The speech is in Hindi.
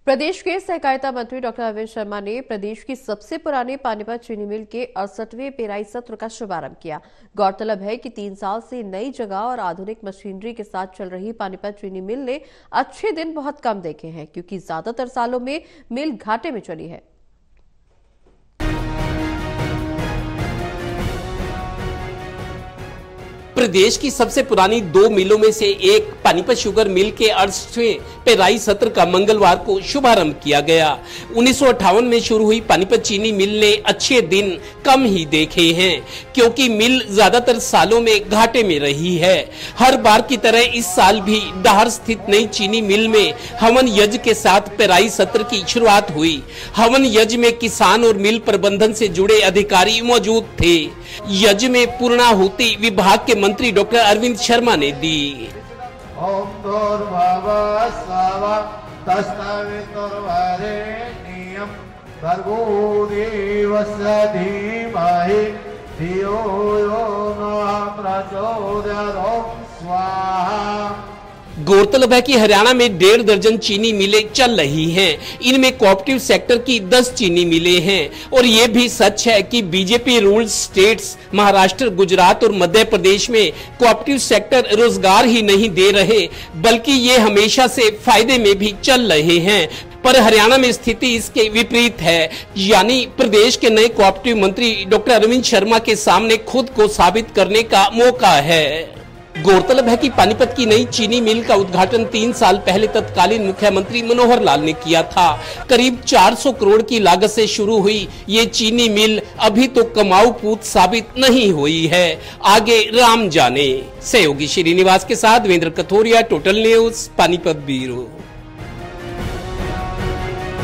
प्रदेश के सहकारिता मंत्री डॉक्टर अरविंद शर्मा ने प्रदेश की सबसे पुरानी पानीपत चीनी मिल के 68वें पेराई सत्र का शुभारंभ किया। गौरतलब है कि 3 साल से नई जगह और आधुनिक मशीनरी के साथ चल रही पानीपत चीनी मिल ने अच्छे दिन बहुत कम देखे हैं, क्योंकि ज्यादातर सालों में मिल घाटे में चली है। प्रदेश की सबसे पुरानी 2 मिलों में से एक पानीपत शुगर मिल के 68वें पेराई सत्र का मंगलवार को शुभारंभ किया गया। 1958 में शुरू हुई पानीपत चीनी मिल ने अच्छे दिन कम ही देखे हैं, क्योंकि मिल ज्यादातर सालों में घाटे में रही है। हर बार की तरह इस साल भी डाहर स्थित नई चीनी मिल में हवन यज्ञ के साथ पेराई सत्र की शुरुआत हुई। हवन यज्ञ में किसान और मिल प्रबंधन से जुड़े अधिकारी मौजूद थे। यज्ञ में पूर्णाहुति विभाग के मंत्री डॉक्टर अरविंद शर्मा ने दी। ओम भूर्भुवः स्वः तत्सवितुर्वरेण्यं भर्गो देवस्य धीमहि धियो यो नः प्रचोदयात्। ओम स्वाहा। गौरतलब है कि हरियाणा में 1.5 दर्जन चीनी मिलें चल रही हैं। इनमें कोऑपरेटिव सेक्टर की 10 चीनी मिलें हैं। और ये भी सच है कि BJP ruled states Maharashtra, Gujarat और मध्य प्रदेश में कोऑपरेटिव सेक्टर रोजगार ही नहीं दे रहे, बल्कि ये हमेशा से फायदे में भी चल रहे हैं। पर हरियाणा में स्थिति इसके विपरीत है, यानी प्रदेश के नए कोऑपरेटिव मंत्री डॉक्टर अरविंद शर्मा के सामने खुद को साबित करने का मौका है। गौरतलब है कि पानीपत की नई चीनी मिल का उद्घाटन 3 साल पहले तत्कालीन मुख्यमंत्री मनोहर लाल ने किया था। करीब 400 करोड़ की लागत से शुरू हुई ये चीनी मिल अभी तो कमाऊ पूत साबित नहीं हुई है, आगे राम जाने। सहयोगी श्रीनिवास के साथ Devendra Kathoria, total news, Panipat bureau.